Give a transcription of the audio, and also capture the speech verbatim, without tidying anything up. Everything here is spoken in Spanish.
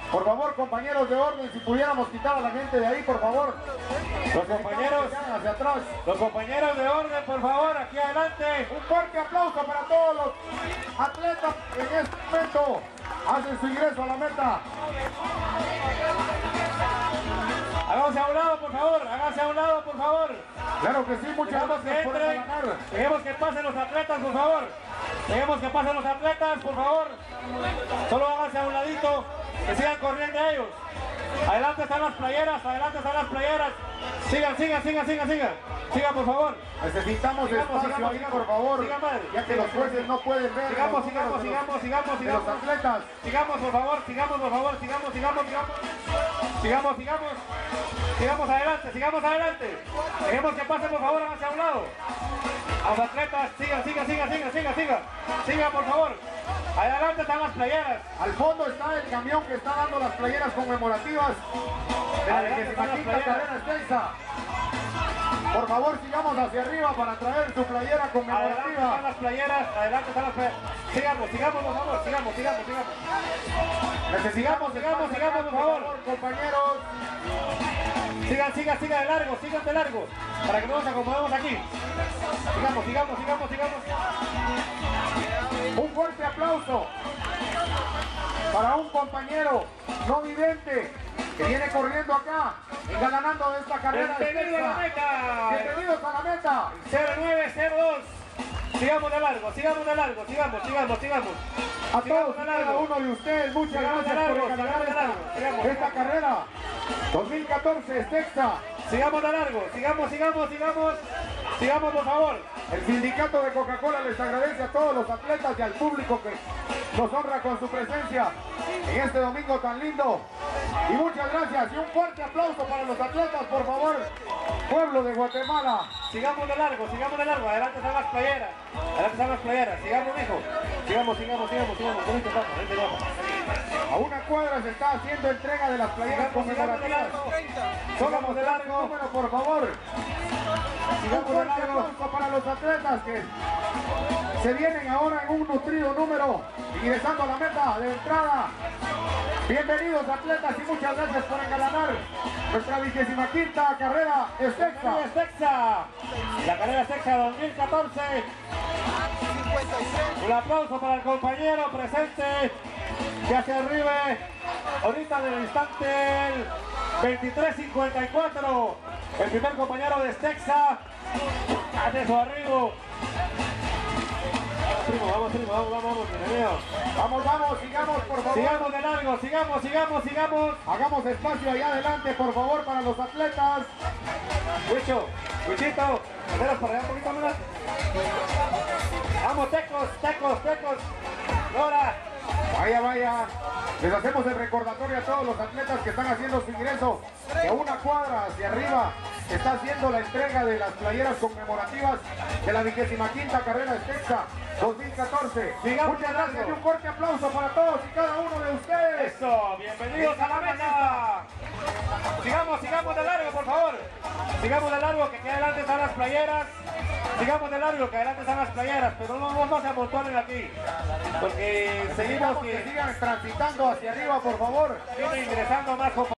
Por favor, compañeros de orden, si pudiéramos quitar a la gente de ahí, por favor. Los compañeros, hacia atrás. los compañeros de orden, por favor, aquí adelante. Un fuerte aplauso para todos los atletas que en este momento hacen su ingreso a la meta. Háganse a un lado, por favor, háganse a un lado, por favor. Claro que sí, muchas Dejemos que gracias por entren, ganar. dejemos que pasen los atletas, por favor. Dejemos que pasen los atletas, por favor. Solo háganse a un ladito, que sigan corriendo ellos. Adelante están las playeras, adelante están las playeras. Sigan, sigan, sigan, sigan, sigan. Sigan, por favor. Necesitamos Sigamos, espacio sigamos, ahí, sigamos. por favor, Sigan, madre. ya que los jueces no pueden ver. Sigamos, los sigamos, números de los- sigamos, sigamos, de los sigamos. atletas. Sigamos, por favor, sigamos, por favor, sigamos, sigamos, sigamos. Sigamos, sigamos. Sigamos adelante, sigamos adelante. Dejemos que pasen, por favor, hacia un lado. A los atletas, sigan, sigan, sigan, sigan, sigan, sigan. Sigan, por favor. Adelante están las playeras. Al fondo está el camión que está dando las playeras conmemorativas de la Adelante están las vigésima quinta playeras. carrera extensa. Por favor, sigamos hacia arriba para traer su playera Adelante están conmemorativa. las playeras, adelante están las playeras. Sigamos, sigamos, por favor, sigamos, sigamos, sigamos. Necesitamos Sigamos, sigamos, sigamos, por favor. compañeros. Sigan, sigan, sigan de largo, sigan de largo. Para que no nos acomodemos aquí. Sigamos, sigamos, sigamos, sigamos. Un fuerte aplauso para un compañero no vidente que viene corriendo acá, engalanando de esta carrera. Bienvenido a la extensa. meta. Bienvenidos a la meta. cero nueve cero dos. Sigamos de largo, sigamos de largo, sigamos, sigamos, sigamos. A Sigamos todos y de cada largo. uno de ustedes, muchas Sigamos de gracias por largo, engalar sigamos de largo, esta, sigamos. esta carrera dos mil catorce Extensa. Sigamos de largo, sigamos, sigamos, sigamos. Sigamos, por favor. El sindicato de Coca-Cola les agradece a todos los atletas y al público que nos honra con su presencia en este domingo tan lindo. Y muchas gracias y un fuerte aplauso para los atletas, por favor, pueblo de Guatemala. Sigamos de largo, sigamos de largo. Adelante están las playeras. Adelante están las playeras. Sigamos, hijo. Sigamos, sigamos, sigamos, sigamos. Bonito, vamos, vente, vamos. A una cuadra se está haciendo entrega de las playeras Sigamos, sigamos de conmemorativas. largo. Solo Sigamos de mostrar el largo. número, por favor. Un Sigamos de fuerte largo. aplauso para los atletas que se vienen ahora en un nutrido número, ingresando a la meta de entrada. Bienvenidos atletas y muchas gracias por engalanar nuestra vigésima quinta carrera Extensa. Carrera Extensa. La carrera Extensa dos mil catorce. Un aplauso para el compañero presente que se arribe ahorita en el instante el veintitrés cincuenta y cuatro. El primer compañero de Extensa hace su arribo. Primo, vamos, primo, vamos, vamos, vamos, bienvenido. Vamos, vamos, sigamos por favor. Sigamos de largo, sigamos, sigamos, sigamos. Hagamos espacio allá adelante, por favor, para los atletas. Huicho, Huichito, menos para allá un poquito más. Vamos, tecos, tecos, tecos. Ahora. Vaya, vaya. Les hacemos el recordatorio a todos los atletas que están haciendo su ingreso que a una cuadra hacia arriba se está haciendo la entrega de las playeras conmemorativas de la vigésima quinta carrera Extensa dos mil catorce. Sigamos Muchas ganando. gracias y un fuerte aplauso para todos y cada uno de ustedes. Eso, bienvenidos a la meta. Sigamos, sigamos de largo, por favor. Sigamos de largo, que aquí adelante están las playeras. Sigamos de largo, que adelante están las playeras, pero no, no, no se amontonen aquí. Porque seguimos Necesitamos que que sigan transitando hacia arriba, por favor. viene ingresando más compañeros.